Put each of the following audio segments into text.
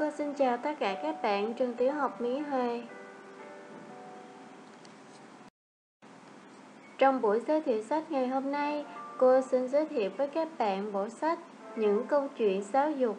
Cô xin chào tất cả các bạn trường tiểu học Mỹ Huệ. Trong buổi giới thiệu sách ngày hôm nay, cô xin giới thiệu với các bạn bộ sách Những câu chuyện giáo dục.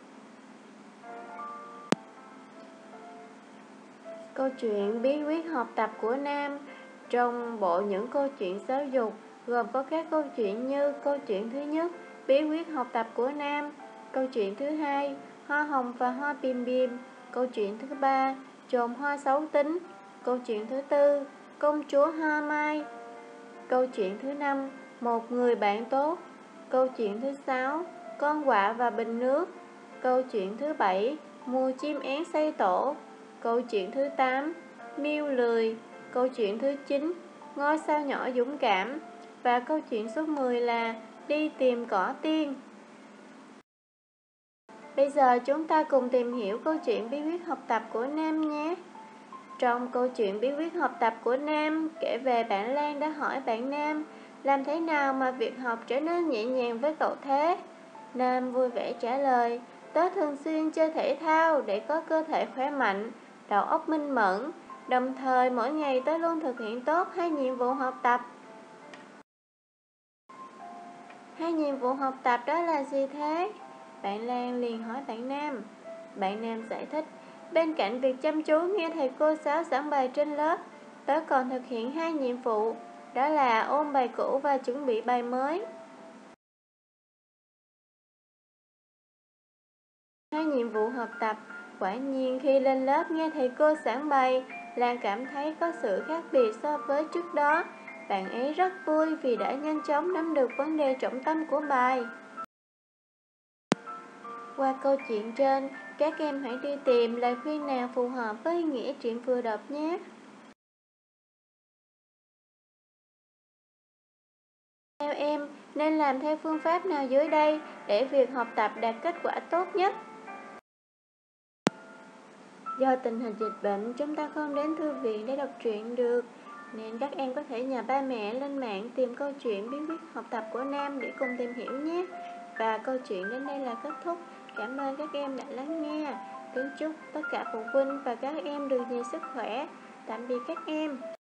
Câu chuyện bí quyết học tập của Nam. Trong bộ Những câu chuyện giáo dục gồm có các câu chuyện như câu chuyện thứ nhất, bí quyết học tập của Nam; câu chuyện thứ hai, Hoa hồng và hoa bìm bìm; câu chuyện thứ ba, chồn hoa xấu tính; câu chuyện thứ tư, công chúa hoa mai; câu chuyện thứ năm, một người bạn tốt; câu chuyện thứ sáu, con quạ và bình nước; câu chuyện thứ bảy, mùa chim én xây tổ; câu chuyện thứ 8, miêu lười; câu chuyện thứ 9, ngôi sao nhỏ dũng cảm; và câu chuyện số 10 là đi tìm cỏ tiên. Bây giờ chúng ta cùng tìm hiểu câu chuyện bí quyết học tập của Nam nhé. Trong câu chuyện bí quyết học tập của Nam kể về bạn Lan đã hỏi bạn Nam làm thế nào mà việc học trở nên nhẹ nhàng với cậu thế. Nam vui vẻ trả lời, tớ thường xuyên chơi thể thao để có cơ thể khỏe mạnh, đầu óc minh mẫn, đồng thời mỗi ngày tớ luôn thực hiện tốt 2 nhiệm vụ học tập. 2 nhiệm vụ học tập đó là gì thế? Bạn Lan liền hỏi bạn Nam. Bạn Nam giải thích, bên cạnh việc chăm chú nghe thầy cô giáo giảng bài trên lớp, tớ còn thực hiện 2 nhiệm vụ, đó là ôn bài cũ và chuẩn bị bài mới. 2 nhiệm vụ học tập, quả nhiên khi lên lớp nghe thầy cô giảng bài, Lan cảm thấy có sự khác biệt so với trước đó. Bạn ấy rất vui vì đã nhanh chóng nắm được vấn đề trọng tâm của bài. Qua câu chuyện trên, các em hãy đi tìm lời khuyên nào phù hợp với nghĩa truyện vừa đọc nhé. Theo em, nên làm theo phương pháp nào dưới đây để việc học tập đạt kết quả tốt nhất? Do tình hình dịch bệnh, chúng ta không đến thư viện để đọc truyện được, nên các em có thể nhờ ba mẹ lên mạng tìm câu chuyện bí quyết học tập của Nam để cùng tìm hiểu nhé. Và câu chuyện đến đây là kết thúc. Cảm ơn các em đã lắng nghe. Kính chúc tất cả phụ huynh và các em được nhiều sức khỏe. Tạm biệt các em.